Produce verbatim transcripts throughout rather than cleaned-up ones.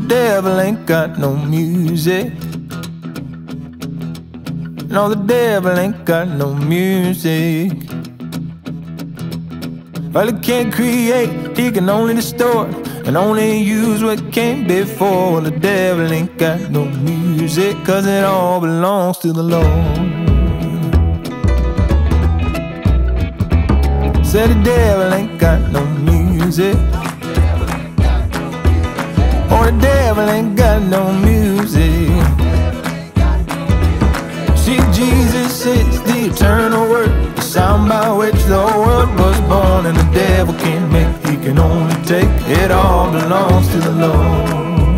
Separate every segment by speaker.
Speaker 1: devil ain't got no music. No, the devil ain't got no music. Well, he can't create, he can only distort, and only use what came before. The devil ain't got no music, cause it all belongs to the Lord. Said the devil ain't got no music. Oh, the devil ain't got no music. See, Jesus is the eternal word, the sound by which the world was born. And the devil can't make, he can only take. It all belongs to the Lord.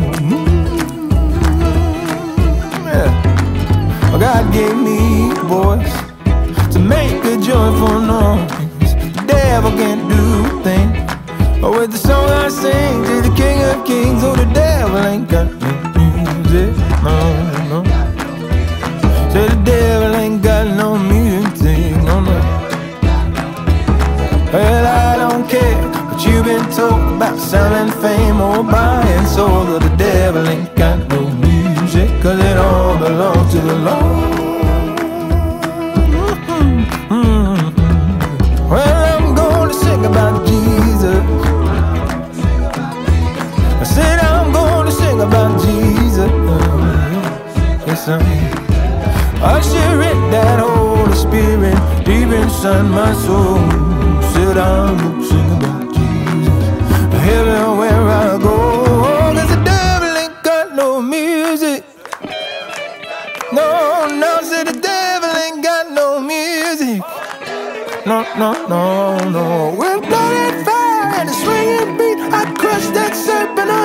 Speaker 1: Yeah. Well, God gave me a voice to make a joyful noise. The devil can't do a thing. Oh, with the song I sing to the King of Kings. Oh, the devil ain't got no music. No, no. Say the devil ain't got no music, no, no. Well, I don't care what you've been told about selling fame or buying souls. But the devil ain't got no music, cause it all belongs to the Lord. Mm-hmm. Mm-hmm. Well, I'm gonna sing about Jesus. I said I'm gonna sing about Jesus. Yes, I am. Usher in that Holy Spirit deep inside my soul. Said I'm gonna sing about Jesus everywhere I go. Cause the devil ain't got no music. No, no, said the devil ain't got no music. No, no, no, no. With blood and fire and a swinging beat, I crushed that serpent